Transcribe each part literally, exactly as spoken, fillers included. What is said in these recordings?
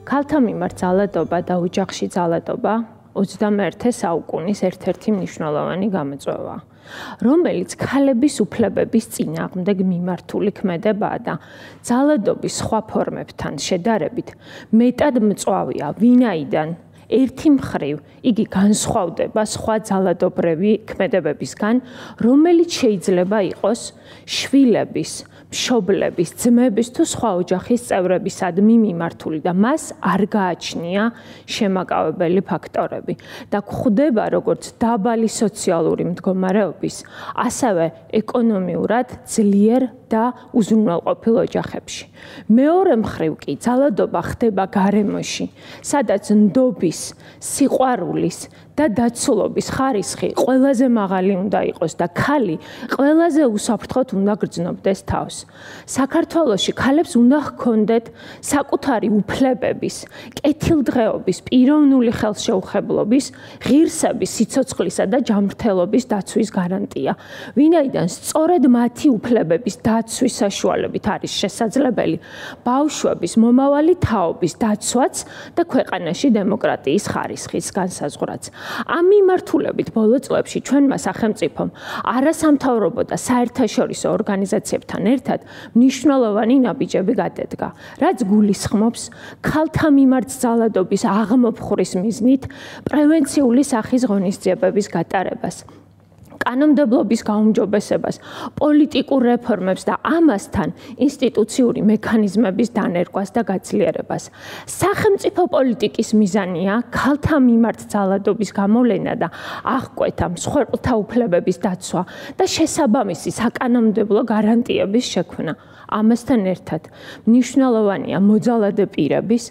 ქალთა მიმართ ძალადობა და ოჯახში ძალადობა ოცდამეერთე საუკუნის ერთ-ერთი მნიშვნელოვანი გამოწვევაა, რომელიც ქალების უფლებების წინააღმდეგ მიმართული ქმედებაა და ძალადობის სხვა ფორმებთან შედარებით მეტად მწვავეა, ვინაიდან ერთი მხრივ იგი განსხვავდება სხვა ძალადობრივი ქმედებებისგან, რომელიც შეიძლება იყოს შვილების, მშობლების, ძმების თუ სხვა ოჯახის წევრებისადმი მიმართული და მას არ გააჩნია შემაკავებელი ფაქტორები და გვხვდება როგორც დაბალი სოციალური მდგომარეობის, ასევე ეკონომიურად ძლიერ და უზრუნველყოფილ ოჯახებში. მეორე მხრივ კი ძალადობა ხდება გარემოში, სადაც ნდობის, სიყვარულის და დაცულობის ხარისხი ყველაზე მაღალი უნდა იყოს და ქალი ყველაზე უსაფრთხოდ უნდა გრძნობდეს თავს. საქართველოში ქალებს უნდა ჰქონდეთ საკუთარი უფლებების, კეთილდღეობის, პიროვნული ხელშეუხებლობის, ღირსების, სიცოცხლისა და ჯანმრთელობის დაცვის გარანტია, ვინაიდან სწორედ მათი უფლებების დაცვის საშუალებით არის შესაძლებელი ბავშვების მომავალი თაობის დაცვაც და ქვეყანაში დემოკრატიის ხარისხის განსაზღვრაც. ამ მიმართულებით ბოლო წლებში ჩვენმა სახელმწიფომ არასამთავრობო და საერთაშორისო ორგანიზაციებთან ერთად მნიშვნელოვანი ნაბიჯები გადადგა, რაც გულისხმობს ქალთა მიმართ ძალადობის აღმოფხვრის მიზნით პრევენციული სახის ღონისძიებების გატარებას, კანონმდებლობის გაუმჯობესებას, პოლიტიკურ რეფორმებს და ამასთან ინსტიტუციური მექანიზმების დანერგვას და გაძლიერებას. სახელმწიფო პოლიტიკის მიზანია ქალთა მიმართ ძალადობის გამოვლენა და აღკვეთა, მსხვერპლთა უფლებების დაცვა და შესაბამისი საკანონმდებლო გარანტიების შექმნა. ამასთან ერთად მნიშვნელოვანია მოძალადე პირების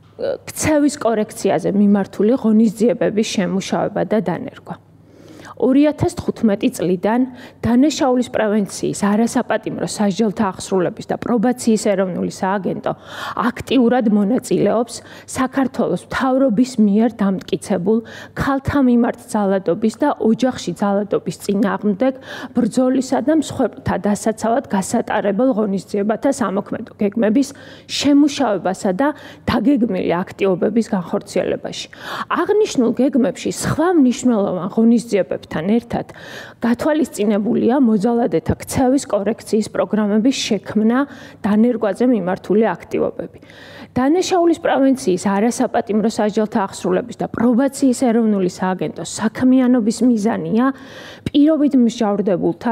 ქცევის კორექციაზე მიმართული ღონისძიებების შემუშავება და დანერგვა. ორი ათას თხუთმეტი წლიდან დანაშაულის პრევენციის, არასაპატიმრო სასჯელთა აღსრულების და პრობაციის ეროვნული სააგენტო აქტიურად მონაწილეობს საქართველოს მთავრობის მიერ დამტკიცებულ ქალთა მიმართ ძალადობის და ოჯახში ძალადობის წინააღმდეგ ბრძოლისა და მსხვერპლთა დასაცავად გასატარებელ ღონისძიებათა სამოქმედო გეგმების შემუშავებასა და დაგეგმილი აქტივობების განხორციელებაში. აღნიშნულ გეგმებში სხვა მნიშვნელოვან ღონისძიებებს თან ერთად გათვალისწინებულია მოძალადეთა ქცევის კორექციის პროგრამების შექმნა დანერგვაზე მიმართული აქტივობები. დანაშაულის პრევენციის, არასაპატიმრო სასჯელთა აღსრულების და პრობაციის ეროვნული სააგენტოს საქმიანობის მიზანია პირობით მსჯავრდებულთა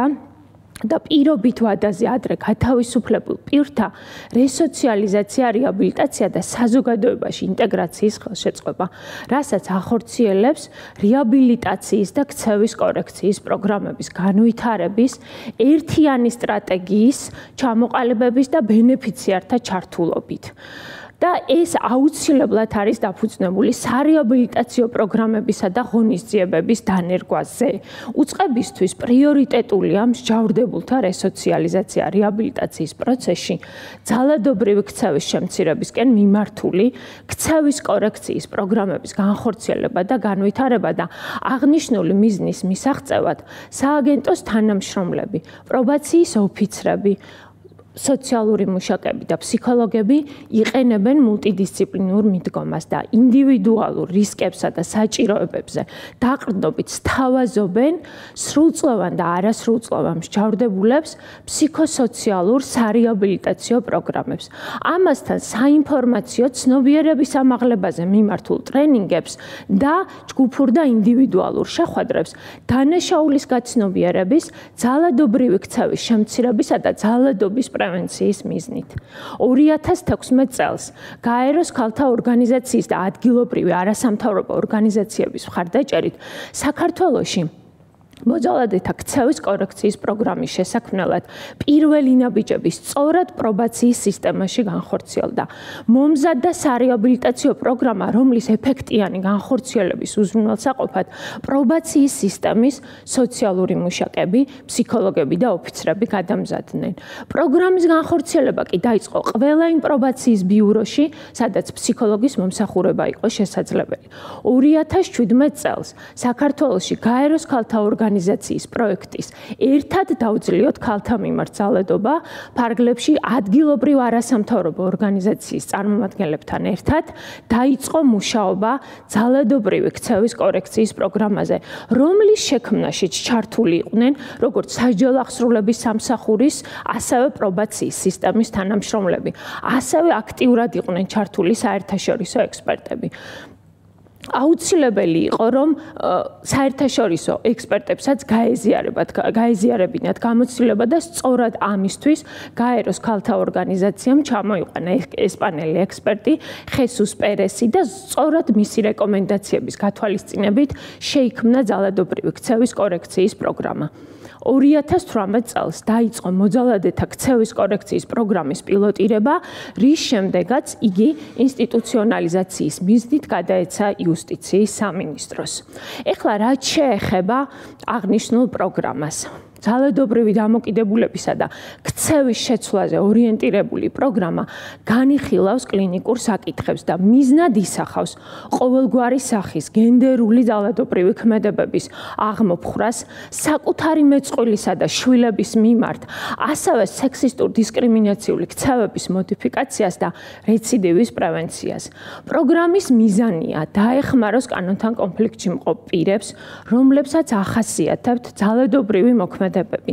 და პირობით ვადაზე ადრე გათავისუფლებულ პირთა რესოციალიზაცია, რეაბილიტაცია და საზოგადოებაში ინტეგრაციის ხელშეწყობა, რასაც ახორციელებს რეაბილიტაციის და ქცევის კორექციის პროგრამების განვითარების, ერთიანი სტრატეგიის ჩამოყალიბების და ბენეფიციართა ჩართულობით. და ეს აუცილებლად არის დაფუძნებული სარეაბილიტაციო პროგრამებისა და ღონისძიებების დანერგვაზე. უწყებისთვის პრიორიტეტულია მსჯავრდებულთა რესოციალიზაცია რეაბილიტაციის პროცესში, ძალადობრივი ქცევის შემცირებისკენ მიმართული ქცევის კორექციის პროგრამების განხორციელება და განვითარება და აღნიშნული მიზნის მისაღწევად სააგენტოს თანამშრომლები, პრობაციის ოფიცრები, სოციალური მუშაკები და ფსიქოლოგები იყენებენ მულტიდისციპლინურ მიდგომას და ინდივიდუალურ რისკებსა და საჭიროებებზე დაყრდნობით სთავაზობენ სრულწლოვან და არასრულწლოვან მსჯავრდებულებს ფსიქოსოციალურ სარეაბილიტაციო პროგრამებს. ამასთან საინფორმაციო ცნობიერების ამაღლებაზე მიმართულ ტრენინგებს და ჯგუფურ და ინდივიდუალურ შეხვედრებს დანაშაულის გაცნობიერების, ძალადობრივი ქცევის შემცირებისა და ძალადობის პრევენციის მიზნით. ორი ათას თექვსმეტ წელს გაეროს ქალთა ორგანიზაციის და ადგილობრივი არასამთავრობო ორგანიზაციების მხარდაჭერით საქართველოში მოძალადეთა ქცევის კორექციის პროგრამის შესაქმნელად პირველი ნაბიჯები სწორად პრობაციის სისტემაში განხორციელდა. მომზად და სარეაბილიტაციო პროგრამა, რომლის ეფექტიანი განხორციელების უზრუნველსაყოფად პრობაციის სისტემის სოციალური მუშაკები, ფსიქოლოგები და ოფიცრები გადამზადდნენ. პროგრამის განხორციელება კი დაიწყო ყველა იმ პრობაციის ბიუროში, სადაც ფსიქოლოგის მომსახურება იყო შესაძლებელი. ორი ათას შვიდმეტ წელს საქართველოში გაეროს ქალთა ორგანიზაციის ორგანიზაციის პროექტის ერთად დაუძლიოთ ქალთა მიმართ ძალადობა ფარგლებში ადგილობრივ არასამთავრობო ორგანიზაციის წარმომადგენლებთან ერთად დაიწყო მუშაობა ძალადობრივი ქცევის კორექციის პროგრამაზე, რომლის შექმნაშიც ჩართული იყვნენ როგორც სასჯელ აღსრულების სამსახურის, ასევე პრობაციის სისტემის თანამშრომლები, ასევე აქტიურად იყვნენ ჩართული საერთაშორისო ექსპერტები. აუცილებელი იყო, რომ საერთაშორისო ექსპერტებსაც გაეზიარებათ, გაეზიარებინათ გამოცდილება და სწორად ამისთვის გაეროს ქალთა ორგანიზაციამ ჩამოიყვანა ესპანელი ექსპერტი ხესუს პერესი და სწორად მისი რეკომენდაციების გათვალისწინებით შეიქმნა ძალადობრივი ქცევის კორექციის პროგრამა. ორი ათას თვრამეტ წელს დაიწყო მოძალადეთა ქცევის კორექციის პროგრამის პილოტირება, რის შემდეგაც იგი ინსტიტუციონალიზაციის მიზნით გადაეცა იუსტიციის სამინისტროს. ეხლა რაც შეეხება აღნიშნულ პროგრამას. ძალადობრივი დამოკიდებულებისა და ქცევის შეცვლაზე ორიენტირებული პროგრამა განიხილავს კლინიკურ საკითხებს და მიზნად ისახავს ყოველგვარი სახის გენდერული ძალადობრივი ქმედებების აღმოფხვრას, საკუთარი მეწყვილისა და შვილების მიმართ, ასევე სექსისტურ დისკრიმინაციული ქცევების მოდიფიკაციას და რეციდივის პრევენციას. პროგრამის მიზანია დაეხმაროს კანონთან კონფლიქტში მყოფ პირებს, რომლებსაც ახასიათებთ ძალადობრივი მოქმედებები.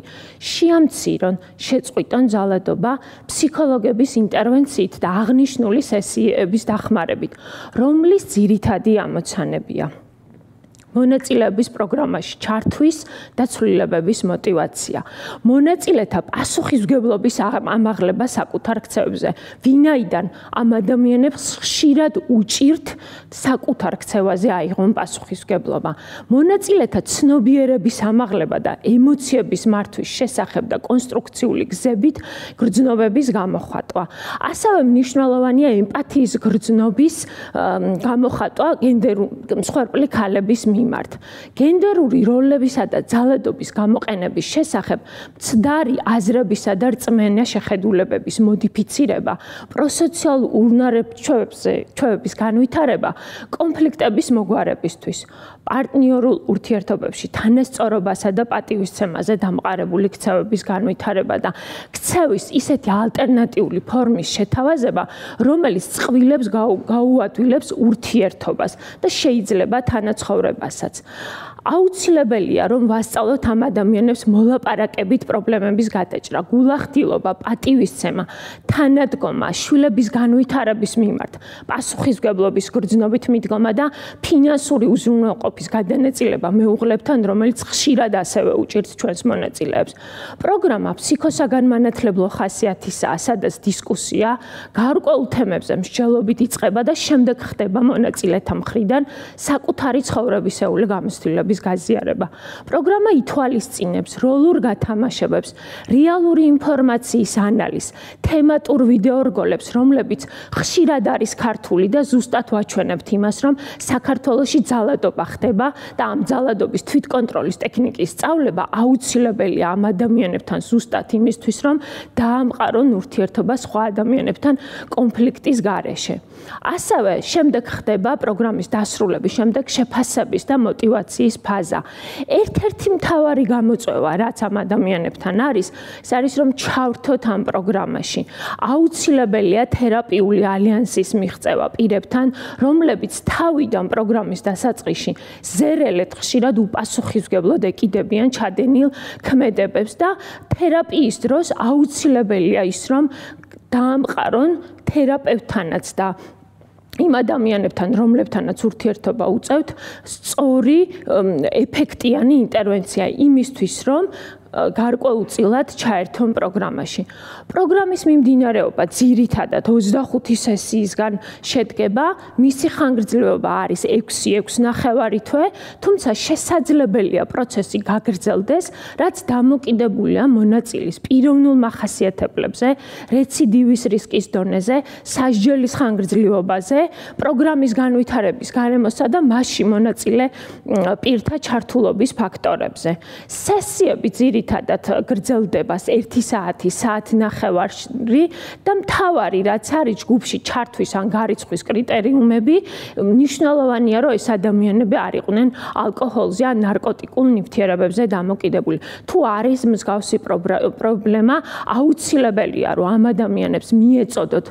შეამცირონ, შეწყვიტონ ძალადობა ფსიქოლოგების ინტერვენციით და აღნიშნული სესიების დახმარებით, რომლის ძირითადი ამოცანებია მონაწილეების პროგრამაში ჩართვის და ცვლილებების მოტივაცია. მონაწილეთა პასუხისმგებლობის ამაღლება საკუთარ ქცევებზე, ვინაიდან ამ ადამიანებს ხშირად უჭირთ საკუთარ ქცევაზე აიღონ პასუხისმგებლობა. მონაწილეთა ცნობიერების ამაღლება და ემოციების მართვის შესახებ და კონსტრუქციული გზებით გრძნობების გამოხატვა. ასევე მნიშვნელოვანია ემპათიის გრძნობის გამოხატვა მსხვერპლი ქალების მიმართ. გენდერული როლებისა და ძალადობის გამოყენების შესახებ მცდარი აზრებისა და რწმენა შეხედულებების მოდიფიცირება, პროსოციალურ უნარჩვევების განვითარება, კონფლიქტების მოგვარებისთვის, პარტნიორულ ურთიერთობებში თანასწორობასა და პატივისცემაზე დამყარებული ქცევების განვითარება და ქცევის ისეთი ალტერნატიული ფორმის შეთავაზება, რომელიც წყვილებს გაუადვილებს ურთიერთობას და შეიძლება თანაცხოვრებას. აუცილებელია, რომ ვასწავლოთ ამ ადამიანებს მოლაპარაკებით პრობლემების გადაჭრა, გულახდილობა, პატივისცემა, თანადგომა, შვილების განვითარების მიმართ, პასუხისმგებლობის გრძნობით მიდგომა და ფინანსური უზრუნველყოფის გადანაწილება მეუღლებთან, რომელიც ხშირად ასევე უჭირთ ჩვენს მონაწილეებს. პროგრამა ფსიქოსაგანმანათლებლო ხასიათისაა, სადაც დისკუსია გარკვეულ თემებზე მსჯელობით იწყება და შემდეგ ხდება მონაწილეთა მხრიდან საკუთარი ცხოვრებისეული გამოცდილების გაზიარება. პროგრამა ითვალისწინებს როლურ გათამაშებებს, რეალური ინფორმაციის ანალიზს, თემატურ ვიდეორგოლებს, რომლებიც ხშირად არის ქართული და ზუსტად ვაჩვენებთ იმას, რომ საქართველოში ძალადობა ხდება და ამ ძალადობის თვითკონტროლის ტექნიკის სწავლება აუცილებელია ამ ადამიანებთან ზუსტად იმისთვის, რომ დაამყარონ ურთიერთობა სხვა ადამიანებთან კონფლიქტის გარეშე. ასევე შემდეგ ხდება პროგრამის დასრულების შემდეგ შეფასების და მოტივაციის ფაზა. ერთ-ერთი მთავარი გამოწვევა, რაც ამ ადამიანებთან არის, ეს არის, რომ ჩავრთოთ ამ პროგრამაში. აუცილებელია თერაპიული ალიანსის მიღწევა პირებთან, რომლებიც თავიდან პროგრამის დასაწყისში ზერელეთ ხშირად უპასუხისმგებლოდ ეკიდებიან ჩადენილ ქმედებებს და თერაპიის დროს აუცილებელია ის, რომ დაამყარონ თერაპევტთანაც და იმ ადამიანებთან, რომლებთანაც ურთიერთობა უწევთ, სწორი ეფექტიანი ინტერვენცია იმისთვის, რომ გარკვეულწილად ჩაერთონ პროგრამაში. პროგრამის მიმდინარეობა ძირითადად ოცდახუთი სესიისგან შედგება, მისი ხანგრძლივობა არის ექვსი ათი თვე, თუმცა შესაძლებელია პროცესი გაგრძელდეს, რაც დამოკიდებულია მონაწილის პიროვნულ მახასიათებლებზე, რეციდივის რისკის დონეზე, სასჯელის ხანგრძლივობაზე, პროგრამის განვითარების გარემოსა და მასში მონაწილე პირთა ჩართულობის ფაქტორებზე. სესიები ძირითადად ძირითადად გრძელდება ერთი საათი, საათი ნახევარი და მთავარი რაც არის ჯგუფში ჩართვის ან გარიცხვის კრიტერიუმები, მნიშვნელოვანია, რომ ეს ადამიანები არ იყვნენ ალკოჰოლზე ან ნარკოტიკულ ნივთიერებებზე დამოკიდებული. თუ არის მსგავსი პრობლემა, აუცილებელია, რომ ამ ადამიანებს მიეწოდოთ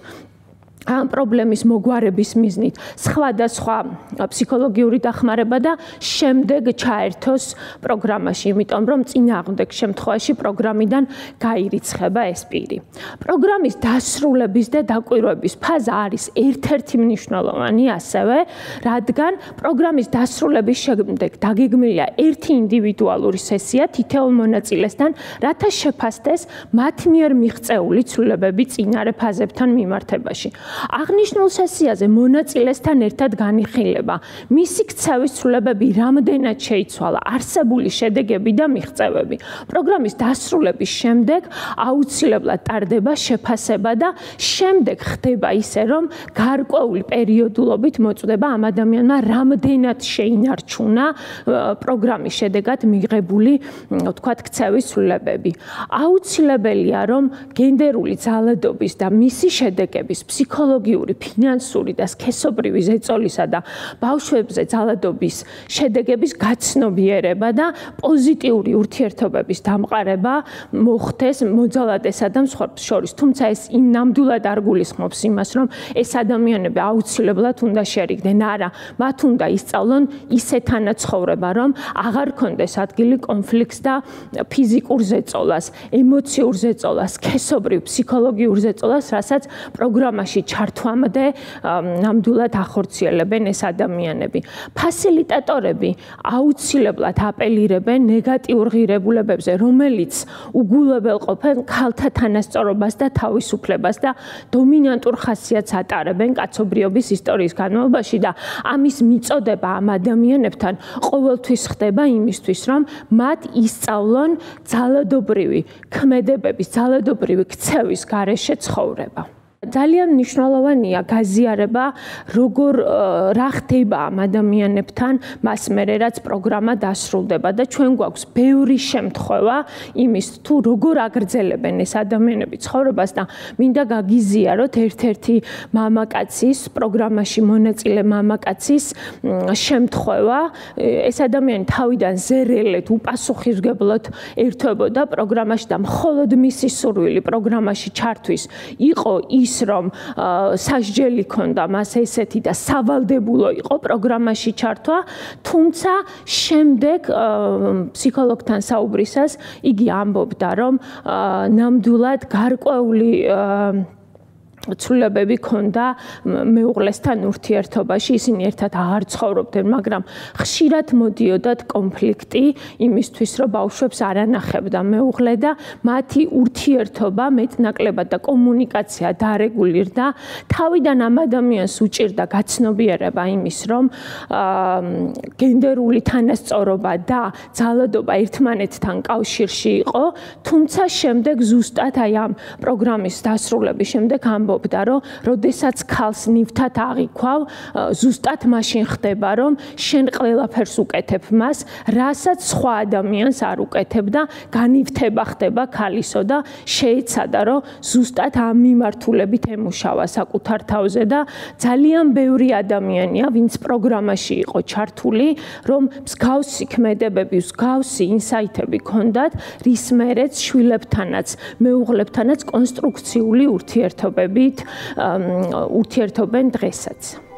ამ პრობლემის მოგვარების მიზნით სხვადასხვა ფსიქოლოგიური დახმარება და შემდეგ ჩაერთოს პროგრამაში, იმიტომ რომ წინააღმდეგ შემთხვევაში პროგრამიდან გაირიცხება ეს პირი. პროგრამის დასრულების და დაკვირვების ფაზა არის ერთ-ერთი მნიშვნელოვანი ასევე, რადგან პროგრამის დასრულების შემდეგ დაგეგმილია ერთი ინდივიდუალური სესია თითოეულ მონაწილესთან, რათა შეფასდეს მათ მიერ მიღწეული ცვლილებები წინარე ფაზებთან მიმართებაში. აღნიშნულ სესიაზე მონაწილესთან ერთად განიხილება მისი ქცევის ცვლილებები რამდენად შეიცვალა, არსებული შედეგები და მიღწევები. პროგრამის დასრულების შემდეგ აუცილებლად ტარდება შეფასება და შემდეგ ხდება ისე, რომ გარკვეული პერიოდულობით მოწდება ამ ადამიანმა რამდენად შეინარჩუნა პროგრამის შედეგად მიღებული, ვთქვათ, ქცევის ცვლილებები. აუცილებელია, რომ გენდერული ძალადობის და მისი შედეგების ფსიქოლოგიური, ფინანსური და სქესობრივი ზეწოლისა და ბავშვებზე ძალადობის შედეგების გაცნობიერება და პოზიტიური ურთიერთობების დამყარება მოხდეს მოძალადესა და მსხვერპლს შორის. თუმცა ეს იმ ნამდვილად არ გულისხმობს იმას, რომ ეს ადამიანები აუცილებლად უნდა შერიგდნენ. არა, მათ უნდა ისწავლონ ისე თანაცხოვრება, რომ აღარ ქონდეს ადგილი კონფლიქტს და ფიზიკურ ზეწოლას, ემოციურ ზეწოლას, სქესობრივ, ფსიქოლოგიურ ზეწოლას, რასაც პროგრამაში ჩართვამდე ნამდვილად ახორციელებენ ეს ადამიანები. ფასილიტატორები აუცილებლად აპელირებენ ნეგატიურ ღირებულებებზე, რომელიც უგულებელყოფენ ქალთა თანასწორობას და თავისუფლებას და დომინანტურ ხასიათს ატარებენ კაცობრიობის ისტორიის განმავლობაში და ამის მიწოდება ამ ადამიანებთან ყოველთვის ხდება იმისთვის, რომ მათ ისწავლონ ძალადობრივი ქმედებების, ძალადობრივი ქცევის გარეშე ცხოვრება. ძალიან მნიშვნელოვანია გაზიარება, როგორ რა ხდება ამ ადამიანებთან მას მერე რაც პროგრამა დასრულდება და ჩვენ გვაქვს ბევრი შემთხვევა იმის, თუ როგორ აგრძელებენ ეს ადამიანები ცხოვრებას და მინდა გაგიზიაროთ ერთ-ერთი მამაკაცის, პროგრამაში მონაწილე მამაკაცის შემთხვევა. ეს ადამიანი თავიდან ზერელეთ, უპასუხისმგებლად ერთვებოდა პროგრამაში და მხოლოდ მისი სურვილი პროგრამაში ჩართვის იყო ის, რომ სასჯელი ქონდა მას ესეთი და სავალდებულო იყო პროგრამაში ჩართვა, თუმცა შემდეგ ფსიქოლოგთან საუბრისას იგი ამბობდა, რომ ნამდვილად გარკვეული ცვლილებები ქონდა მეუღლესთან ურთიერთობაში, ისინი ერთად აღარ ცხოვრობდნენ, მაგრამ ხშირად მოდიოდათ კონფლიქტი იმისთვის, რომ ბავშვებს არ ანახებდა მეუღლე და მათი ურთიერთობა მეტნაკლებად და კომუნიკაცია დარეგულირდა. თავიდან ამ ადამიანს უჭირდა გაცნობიერება იმის, რომ გენდერული თანასწორობა და ძალადობა ერთმანეთთან კავშირში იყო, თუმცა შემდეგ ზუსტად აი ამ პროგრამის დასრულების შემდეგ ამბობდა, რომ როდესაც ქალს ნივთად აღიქვავ, ზუსტად მაშინ ხდება, რომ შენ ყველაფერს უკეთებ მას, რასაც სხვა ადამიანს არ უკეთებ და განივთება ხდება ქალისო და შეეცადა, რომ ზუსტად ამ მიმართულებით ემუშავა საკუთარ თავზე და ძალიან ბევრი ადამიანია, ვინც პროგრამაში იყო ჩართული, რომ მსგავსი ქმედებები, მსგავსი ინსაიტები ჰქონდათ, რის მერეც შვილებთანაც, მეუღლებთანაც კონსტრუქციული ურთიერთობები ურთიერთობენ დღესაც.